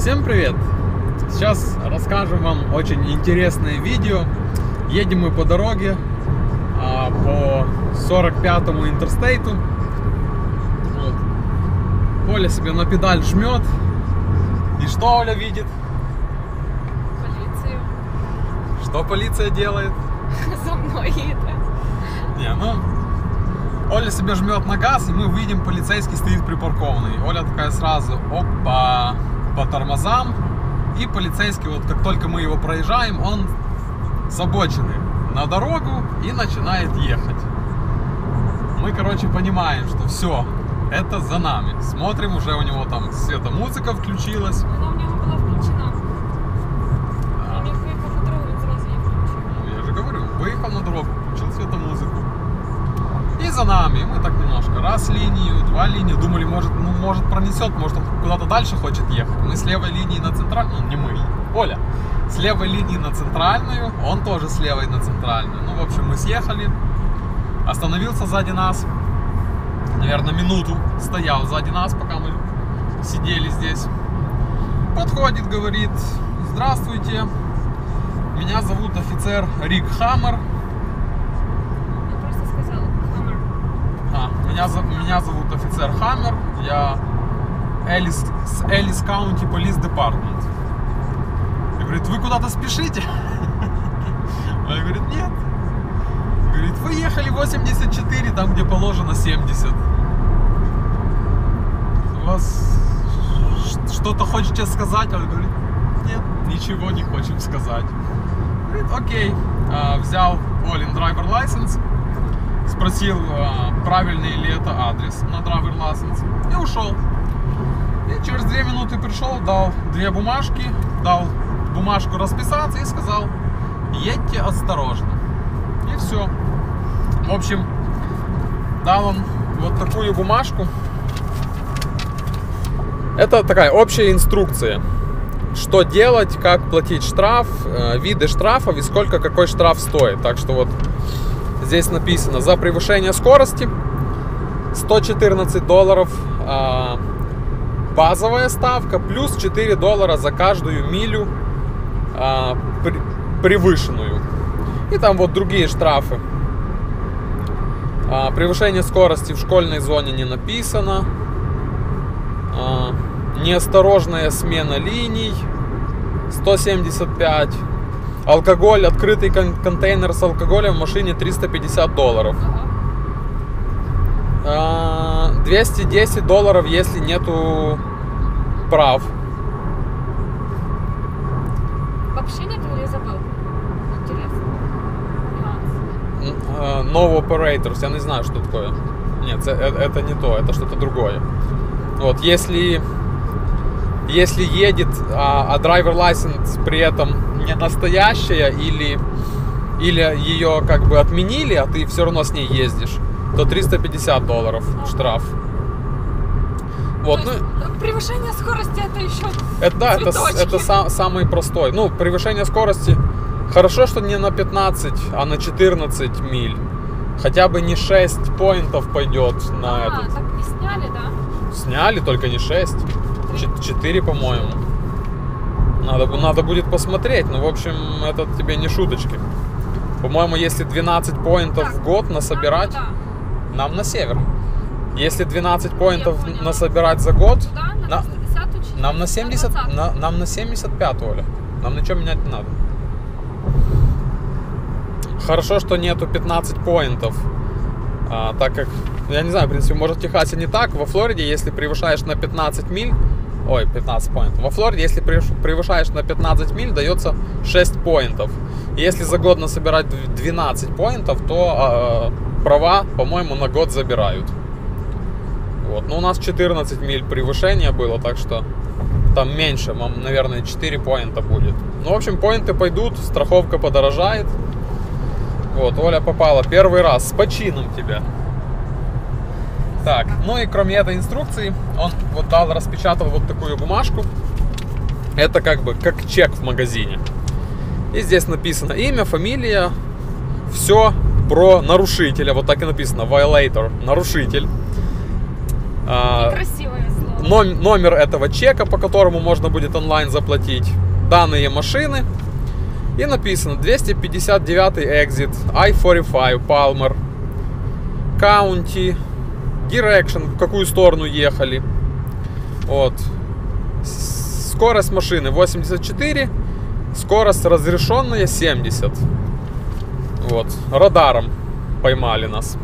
Всем привет! Сейчас расскажем вам очень интересное видео. Едем мы по дороге по 45-му интерстейту. Вот. Оля себе на педаль жмет. И что Оля видит? Полицию. Что полиция делает? За мной едет. Не, ну... Оля себе жмет на газ, и мы выйдем, полицейский стоит припаркованный. Оля такая сразу, опа, по тормозам. И полицейский, вот как только мы его проезжаем, он с обочины на дорогу и начинает ехать. Мы, короче, понимаем, что все, это за нами. Смотрим, уже у него там светомузыка включилась. Она у него была включена. Да. Он выехал на дорогу, он сразу ее включил. Ну, я же говорю, выехал на дорогу, включил светомузыку. И за нами. Мы так немножко раз линию, два линии. Думали, может пронесет, может он куда-то дальше хочет ехать. Мы с левой линии на центральную, ну не мы, Оля. С левой линии на центральную, он тоже с левой на центральную. Ну, в общем, мы съехали. Остановился сзади нас. Наверное, минуту стоял сзади нас, пока мы сидели здесь. Подходит, говорит: здравствуйте, меня зовут офицер Рик Хаммер. Меня зовут офицер Хаммер, я с Элис County Police Department. И говорит: вы куда-то спешите? Он говорит: нет. Говорит: вы ехали 84, там где положено 70. У вас что-то хочете сказать? Он говорит: нет, ничего не хочем сказать. Говорит: окей. Взял Олин driver license. Спросил, правильный ли это адрес на driver license, и ушел. И через 2 минуты пришел, дал 2 бумажки, дал бумажку расписаться и сказал: едьте осторожно. И все. В общем, дал он вот такую бумажку. Это такая общая инструкция, что делать, как платить штраф, виды штрафов и сколько какой штраф стоит. Так что вот здесь написано: за превышение скорости $114 базовая ставка, плюс $4 за каждую милю превышенную. И там вот другие штрафы. Превышение скорости в школьной зоне не написано. Неосторожная смена линий $175. Алкоголь, открытый контейнер с алкоголем в машине $350. $210, если нету прав. Вообще нет, или я забыл? Интересно. No operators, я не знаю, что такое. Нет, это не то, это что-то другое. Вот, если едет, driver license при этом не настоящая, или ее как бы отменили, а ты все равно с ней ездишь, то $350 штраф. Вот, то есть, превышение скорости это еще это самый простой. Ну, превышение скорости хорошо, что не на 15, а на 14 миль. Хотя бы не 6 поинтов пойдет на этот. Так и сняли, да? Сняли, только не 6. 4, по-моему. Надо будет посмотреть. Ну, в общем, это тебе не шуточки. По-моему, если 12 поинтов в год насобирать, нам на север. Если 12 поинтов насобирать за год, нам на 70, нам на 75, Оля. Нам ничего менять не надо. Хорошо, что нету 15 поинтов. Так как, я не знаю, в принципе, может в Техасе не так. Во Флориде, если превышаешь на 15 миль, 15 поинтов. Во Флориде, если превышаешь на 15 миль, дается 6 поинтов. Если за год насобирать 12 поинтов, то права, по-моему, на год забирают. Вот. Но у нас 14 миль превышения было, так что там меньше, наверное, 4 поинта будет. Ну, в общем, поинты пойдут, страховка подорожает. Вот, Оля попала первый раз, с почином тебя. Так, ну и кроме этой инструкции, он вот распечатал вот такую бумажку. Это как бы как чек в магазине. И здесь написано имя, фамилия, все про нарушителя. Вот так и написано: violator, нарушитель. Красивое слово. номер этого чека, по которому можно будет онлайн заплатить, данные машины. И написано 259 exit, I-45, Palmer, County, Direction, в какую сторону ехали. Вот. Скорость машины 84, скорость разрешенная 70. Вот. Радаром поймали нас.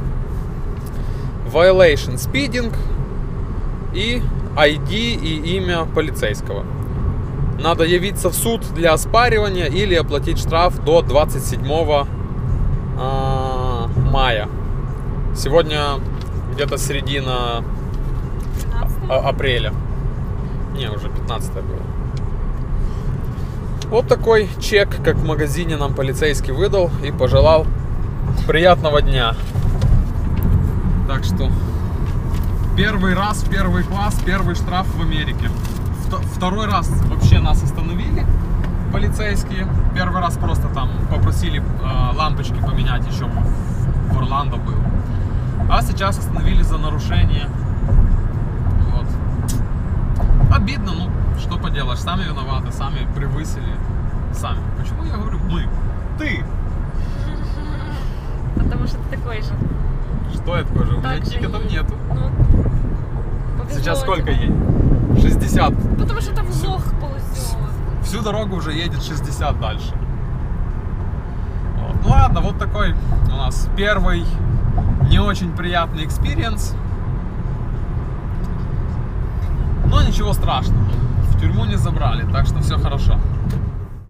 Violation, speeding и ID и имя полицейского. Надо явиться в суд для оспаривания или оплатить штраф до 27 мая. Сегодня где-то середина 15? апреля. Не, уже 15 было. Вот такой чек, как в магазине, нам полицейский выдал и пожелал приятного дня. Так что первый раз, первый класс, первый штраф в Америке. Второй раз вообще нас остановили полицейские. Первый раз просто там попросили лампочки поменять, еще в Орландо был. А сейчас остановили за нарушение. Вот. Обидно, ну что поделаешь, сами виноваты, сами превысили. Сами. Почему я говорю мы? Ты! Потому что ты такой же. Что я такое же? У меня Так же тикетов и- нету. Ну, повезло Сейчас сколько тебе. едет? 60. Потому что это влог ползет. Всю дорогу уже едет 60 дальше. Вот. Ну ладно, вот такой у нас первый не очень приятный экспириенс. Но ничего страшного. В тюрьму не забрали, так что все хорошо.